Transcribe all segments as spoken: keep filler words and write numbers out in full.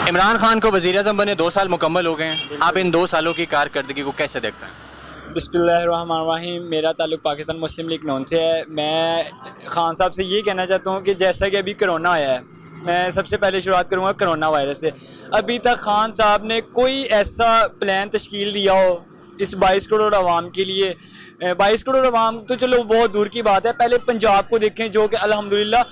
इमरान खान को वज़ीर-ए-आज़म बने दो साल मुकम्मल हो गए हैं, आप इन दो सालों की कारकर्दगी को कैसे देखते हैं? बिस्मिल्लाहिर्रहमानिर्रहीम। मेरा ताल्लुक़ पाकिस्तान मुस्लिम लीग नून से है। मैं खान साहब से ये कहना चाहता हूँ कि जैसा कि अभी कोरोना आया है, मैं सबसे पहले शुरुआत करूँगा कोरोना वायरस से। अभी तक खान साहब ने कोई ऐसा प्लान तश्कील दिया हो इस बाईस करोड़ आवाम के लिए। बाईस करोड़ आवाम तो चलो बहुत दूर की बात है, पहले पंजाब को देखें जो कि अल्हम्दुलिल्लाह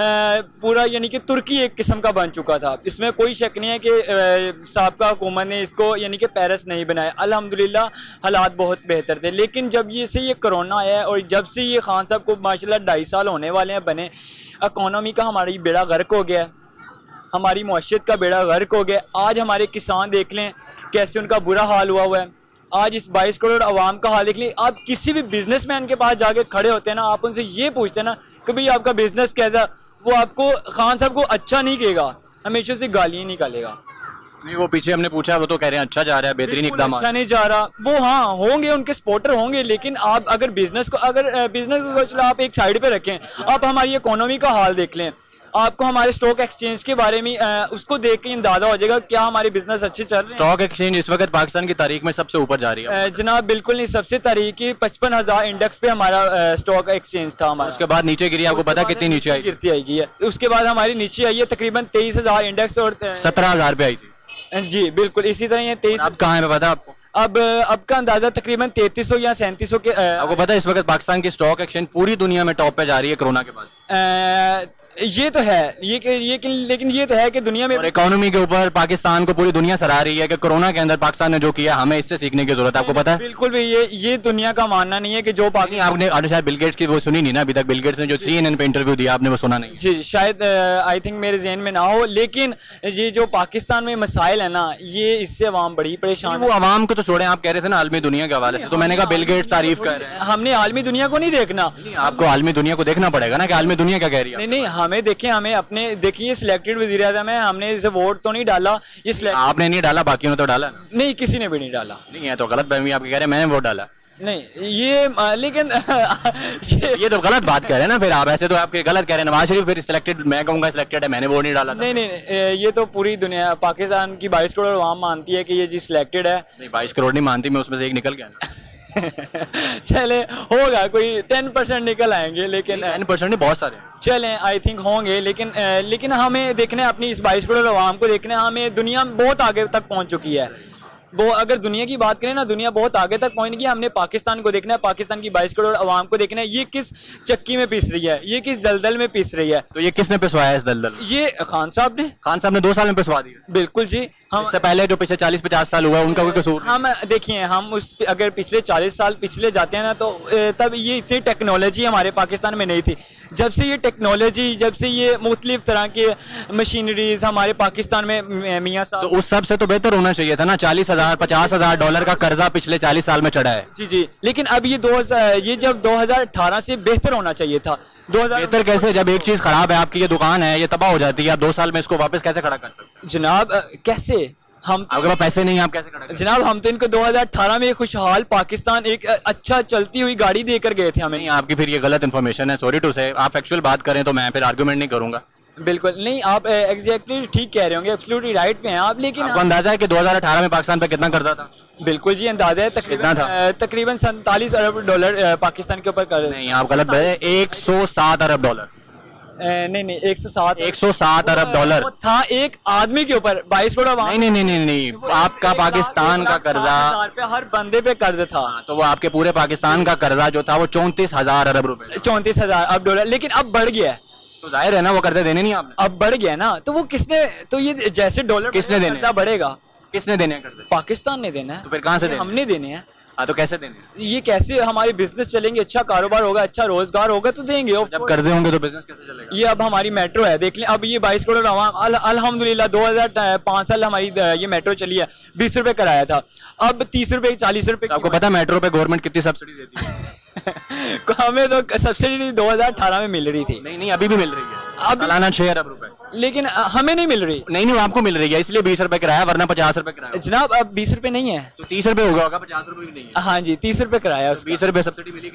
पूरा यानी कि तुर्की एक किस्म का बन चुका था। इसमें कोई शक नहीं है कि साबका हुकूमत ने इसको यानी कि पेरिस नहीं बनाया। अल्हम्दुलिल्लाह हालात बहुत बेहतर थे, लेकिन जब ये से ये कोरोना आया है और जब से ये खान साहब को माशाल्लाह ढाई साल होने वाले हैं बने, इकॉनमी का हमारी बेड़ा गर्क हो गया, हमारी मौशियत का बेड़ा गर्क हो गया। आज हमारे किसान देख लें कैसे उनका बुरा हाल हुआ हुआ है। आज इस बाईस करोड़ आवाम का हाल देख लें। आप किसी भी बिजनेसमैन के पास जाके खड़े होते हैं ना, आप उनसे ये पूछते हैं ना कि भाई आपका बिजनेस कैसा, वो आपको खान साहब को अच्छा नहीं कहेगा, हमेशा से गालियाँ निकालेगा। नहीं, वो पीछे हमने पूछा, वो तो कह रहे हैं अच्छा जा रहा है, बेहतरीन इकदाम। अच्छा नहीं जा रहा, वो हाँ होंगे, उनके सपोर्टर होंगे, लेकिन आप अगर बिजनेस को अगर बिजनेस को चलो आप एक साइड पे रखें, आप हमारी इकोनॉमी का हाल देख लें, आपको हमारे स्टॉक एक्सचेंज के बारे में आ, उसको देख के अंदाजा हो जाएगा क्या हमारे बिजनेस अच्छे चल रहे हैं। स्टॉक एक्सचेंज इस वक्त पाकिस्तान की तारीख में सबसे ऊपर जा रही है। जनाब बिल्कुल नहीं, सबसे तारीख की पचपन हजार इंडेक्स पे हमारा स्टॉक एक्सचेंज था हमारा। उसके बाद नीचे गिरी, आपको पता कितनी नीचे आई? गिरती आएगी है। उसके बाद हमारी नीचे आई है तकरीबन तेईस हजार इंडेक्स और सत्रह हजार पे आई थी। जी बिल्कुल इसी तरह ये तेईस। अब कहाँ है पता आपको? अब अब का अंदाजा तकरीबन तैतीस सौ या सैंतीस सौ के। आपको पता है इस वक्त पाकिस्तान की स्टॉक एक्सचेंज पूरी दुनिया में टॉप पे जा रही है कोरोना के बाद? ये तो है, ये ये लेकिन ये तो है कि दुनिया में और इकोनॉमी के ऊपर पाकिस्तान को पूरी दुनिया सराह रही है कि कोरोना के अंदर पाकिस्तान ने जो किया हमें इससे सीखने की जरूरत है। आपको पता है? बिल्कुल भी ये ये दुनिया का मानना नहीं है कि जो पाकिस्तान आपने शायद बिल गेट्स की वो सुनी नहीं ना अभी तक। बिल गेट्स ने जो सीएनएन पे इंटरव्यू दिया आपने वो सुना नहीं? जी शायद आई थिंक मेरे जहन में ना हो, लेकिन ये जो पाकिस्तान में मसाइल है ना, ये इससे अवाम बड़ी परेशान। वो अवाम को तो छोड़े, आप कह रहे थे ना आलमी दुनिया के हवाले से, तो मैंने कहा बिल गेट्स तारीफ कर रहे हैं। हमने आलमी दुनिया को नहीं देखना, आपको आलमी दुनिया को देखना पड़ेगा ना कि आलमी दुनिया क्या कह रही है। नहीं नहीं, हमें देखें, हमें अपने देखिए सिलेक्टेड वज़ीर आज़म है, हमने इसे वोट तो नहीं डाला। इस आपने नहीं डाला, बाकी ने तो डाला ना? नहीं, किसी ने भी नहीं डाला। नहीं है तो गलत फहमी आप कह रहे हैं मैंने वोट डाला। नहीं ये लेकिन ये, ये तो गलत बात कह रहे हैं ना फिर आप। ऐसे तो आप गलत कह रहे हैं। नवाज शरीफ फिर सिलेक्टेड, मैं कहूँगा सिलेक्टेड है, मैंने वोट नहीं डाला। नहीं नहीं, ये तो पूरी दुनिया पाकिस्तान की बाईस करोड़ आवाम मानती है कि ये जी सिलेक्टेड है। नहीं, बाईस करोड़ नहीं मानती, मैं उसमें से एक निकल गया ना। चले होगा कोई टेन परसेंट निकल आएंगे, लेकिन टेन परसेंट नहीं बहुत सारे चलें आई थिंक होंगे, लेकिन लेकिन हमें देखना है अपनी इस बाईस करोड़ आवाम को देखना है। हमें दुनिया बहुत आगे तक पहुंच चुकी है। वो अगर दुनिया की बात करें ना, दुनिया बहुत आगे तक पहुंच गई। हमने पाकिस्तान को देखना है, पाकिस्तान की बाईस करोड़ आवाम को देखना है, ये किस चक्की में पिस रही है, ये किस दलदल में पिस रही है। तो ये किसने पिसवाया इस दलदल? ये खान साहब ने। खान साहब ने दो साल में पिसवा दिया? बिल्कुल जी। हम इससे पहले जो पिछले चालीस पचास साल हुआ उनका कोई कसूर? हम देखिए, हम उस अगर पिछले चालीस साल पिछले जाते हैं ना, तो तब ये इतनी टेक्नोलॉजी हमारे पाकिस्तान में नहीं थी। जब से ये टेक्नोलॉजी, जब से ये मुख्तलिफ तरह के मशीनरीज हमारे पाकिस्तान में मियाँ साहब, तो उस सब से तो बेहतर होना चाहिए था ना। चालीस हजार पचास हजार डॉलर का कर्जा पिछले चालीस साल में चढ़ा है। जी जी, लेकिन अब ये दो ये जब दो हजार अठारह से बेहतर होना चाहिए था। दो हजार बेहतर कैसे? जब एक चीज खराब है, आपकी ये दुकान है, ये तबाह हो जाती है, आप दो साल में इसको वापस कैसे खड़ा कर सकते हैं? जनाब कैसे? हम आपके पास पैसे नहीं, आप कैसे खड़ा? जनाब हम तो इनको दो हजार अठारह में खुशहाल पाकिस्तान एक अच्छा चलती हुई गाड़ी देकर गए थे हमें। नहीं, आपकी फिर ये गलत इन्फॉर्मेशन है, सॉरी टू से। आप एक्चुअल बात करें तो मैं फिर आर्गुमेंट नहीं करूंगा। बिल्कुल नहीं, आप एग्जैक्टली ठीक कह रहे होंगे, एब्सोल्युटली राइट पे हैं आप। लेकिन आपको अंदाजा है कि दो हजार अठारह में पाकिस्तान पे कितना कर्जा था? बिल्कुल जी अंदाजा है, तकरीबन था तकरीबन सैंतालीस अरब डॉलर पाकिस्तान के ऊपर कर्ज। नहीं, आप गलत है, एक सौ सात अरब डॉलर। नहीं नहीं, एक सौ सात एक सौ सात अरब डॉलर था एक आदमी के ऊपर, बाईस करोड़। नहीं नहीं नहीं नहीं नहीं, आपका पाकिस्तान का कर्जा हर बंदे पे कर्ज था, तो वो आपके पूरे पाकिस्तान का कर्जा जो था वो चौंतीस हजार अरब रुपए, चौंतीस हजार अरब डॉलर। लेकिन अब बढ़ गया है, तो जाहिर है ना वो कर्जा देने नहीं आपने। अब बढ़ गया ना, तो वो किसने, तो ये जैसे डॉलर किसने देने बढ़ेगा, किसने देने हैं कर्जे? पाकिस्तान ने देना है। तो फिर कहाँ से देने? हमने देने हैं। हाँ तो कैसे देंगे? ये कैसे हमारे बिजनेस चलेंगे, अच्छा कारोबार होगा, अच्छा रोजगार होगा तो देंगे। जब कर्जे होंगे तो बिजनेस कैसे चलेगा? ये अब हमारी मेट्रो है, देख लें। अब ये बाईस करोड़ आवाम अल, अल्हम्दुलिल्लाह दो हजार पाँच साल हमारी ये मेट्रो चली है, बीस रुपए कराया था, अब तीस रुपए चालीस रुपए। आपको पता है मेट्रो पे गवर्नमेंट कितनी सब्सिडी देती है? हमें तो सब्सिडी दो हजार अठारह में मिल रही थी। नहीं नहीं, अभी भी मिल रही है, अब सालाना छह अरब रुपए। लेकिन हमें नहीं मिल रही। नहीं नहीं, आपको मिल रही है, इसलिए बीस रुपए किराया, वरना पचास रुपए किराया। जनाब अब बीस रुपए नहीं है तो तीस रुपए होगा, होगा पचास रुपए भी नहीं है। हाँ जी, तीस रुपए किराया, बीस रुपए सब्सिडी मिली कि नहीं?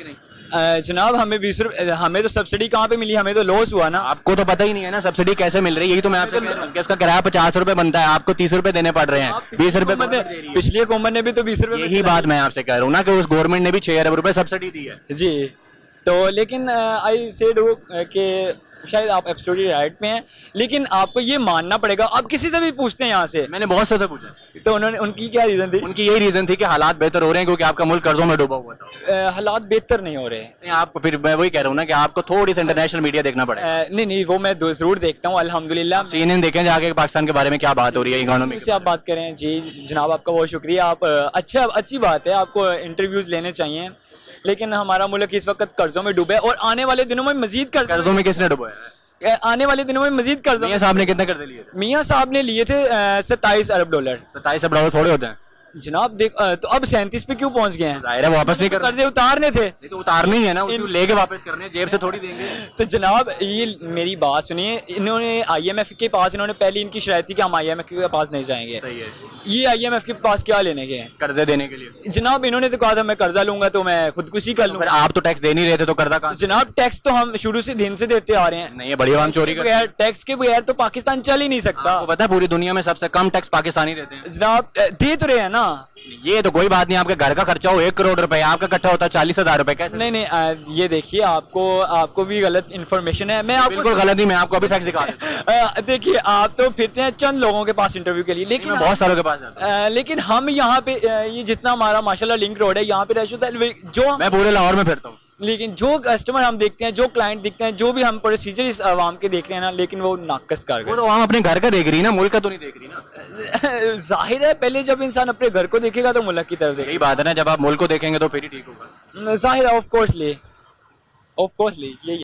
अ, जनाब हमें बीस रुपए, हमें तो सब्सिडी कहाँ पे मिली, हमें तो लॉस हुआ ना। आपको तो पता ही नहीं है ना सब्सिडी कैसे मिल रही है, यही तो मैं आपसे कह रहा हूं कि इसका किराया पचास रुपए बनता है, आपको तीस रुपए देने पड़ रहे हैं, बीस रुपए हुकूमत ने- पिछली हुकूमत ने भी तो बीस रुपए यही बात मैं आपसे कह रहा हूँ ना कि उस गवर्नमेंट ने भी छह अरब रुपए सब्सिडी दी है। जी। तो लेकिन आई सेड कि शायद आप एब्सोल्युटली राइट में हैं, लेकिन आपको ये मानना पड़ेगा। आप किसी से भी पूछते हैं यहाँ से, मैंने बहुत से पूछा, तो उन्होंने, उनकी क्या रीजन थी? उनकी यही रीजन थी कि हालात बेहतर हो रहे हैं क्योंकि आपका मुल्क कर्जों में डूबा हुआ था। अ, हालात बेहतर नहीं हो रहे। नहीं, आपको फिर मैं वही कह रहा हूँ ना कि आपको थोड़ी सी इंटरनेशनल मीडिया देखना पड़ेगा। अ, नहीं नहीं, वो मैं जरूर देखता हूँ अल्हम्दुलिल्लाह। सीएनएन देखें जाके पाकिस्तान के बारे में क्या बात हो रही है, इकोनॉमी से आप बात करें। जी जनाब, आपका बहुत शुक्रिया। आप अ, अच्छा अच्छी बात है, आपको इंटरव्यूज लेने चाहिए, लेकिन हमारा मुल्क इस वक्त कर्जों में डूबा है और आने वाले दिनों में मजीद कर्ज कर्जों में किसने डुबाया है? आने वाले दिनों में मजीद कर्जों। मियां साहब ने कितने कर्जे लिए थे? मियां साहब ने लिए थे सत्ताईस अरब डॉलर। सत्ताईस अरब डॉलर थोड़े होते हैं जनाब। देख अ, तो अब सैंतीस पे क्यों पहुंच गए हैं? जाहिर है वापस नहीं कर कर्जे उतारने थे। नहीं तो उतारने ही है ना, उसको लेके वापस करने हैं, जेब से थोड़ी देंगे। तो जनाब ये मेरी बात सुनिए, इन्होंने आईएमएफ के पास, इन्होंने पहले इनकी शरायत थी कि हम आईएमएफ के पास नहीं जाएंगे। सही है। ये आईएमएफ के पास क्या लेने के हैं? कर्जे देने के लिए। जनाब इन्होंने तो कहा था मैं कर्जा लूंगा तो मैं खुदकुशी कर फिर लूंगा। आप तो टैक्स दे नहीं रहे थे तो कर्जा कहाँ से? जनाब टैक्स तो हम शुरू से दिन से देते आ रहे हैं। नहीं, ये बड़ी आवाम चोरी करती है। बगैर टैक्स के बगैर तो पाकिस्तान चल ही नहीं सकता। आपको पता है पूरी दुनिया में सबसे कम टैक्स पाकिस्तानी देते हैं। जनाब अ, दे तो रहे हैं ना। ये तो कोई बात नहीं, आपके घर का खर्चा हो एक करोड़ रुपए, आपका इकट्ठा होता है चालीस हजार रुपए, कैसे? नहीं नहीं अ, ये देखिए, आपको आपको भी गलत इन्फॉर्मेशन है। मैं आपको बिल्कुल गलत नहीं, मैं आपको अभी फैक्ट दिखा देता हूं। अ, देखिए, आप तो फिरते हैं चंद लोगों के पास इंटरव्यू के लिए, लेकिन मैं बहुत सारों के पास जाता हूं। अ, लेकिन हम यहाँ पे अ, ये जितना हमारा माशाल्लाह लिंक रोड है, यहाँ पे रश होता है जो, मैं पूरे लाहौर में फिरता हूँ। लेकिन जो कस्टमर हम देखते हैं, जो क्लाइंट दिखते हैं, जो भी हम प्रोसीजर इस आवाम के देख रहे हैं ना, लेकिन वो नाकस कर वो तो आवाम अपने घर का देख रही है ना, मुल्क का तो नहीं देख रही ना। गए। जाहिर है, पहले जब इंसान अपने घर को देखेगा तो मुल्क की तरफ देखेगा। यही बात है ना, जब आप मुल्क को देखेंगे तो फिर ही ठीक होगा। जाहिर है, ऑफ कोर्सली ऑफ कोर्सली यही